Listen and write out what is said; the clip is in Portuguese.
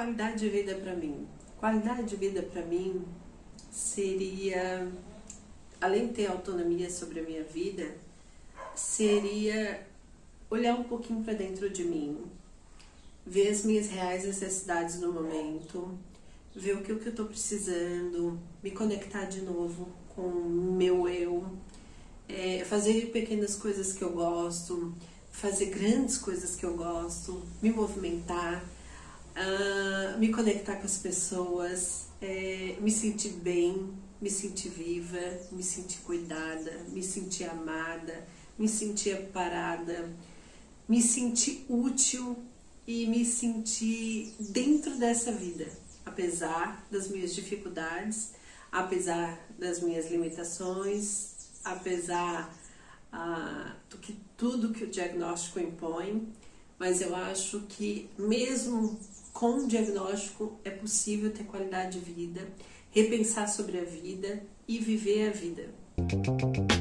Qualidade de vida para mim. Qualidade de vida para mim seria, além de ter autonomia sobre a minha vida, seria olhar um pouquinho para dentro de mim, ver as minhas reais necessidades no momento, ver o que eu estou precisando, me conectar de novo com o meu eu, fazer pequenas coisas que eu gosto, fazer grandes coisas que eu gosto, me movimentar, me conectar com as pessoas, me sentir bem, me sentir viva, me sentir cuidada, me sentir amada, me sentir amparada, me sentir útil e me sentir dentro dessa vida, apesar das minhas dificuldades, apesar das minhas limitações, apesar de tudo que o diagnóstico impõe, mas eu acho que mesmo com o diagnóstico é possível ter qualidade de vida, repensar sobre a vida e viver a vida.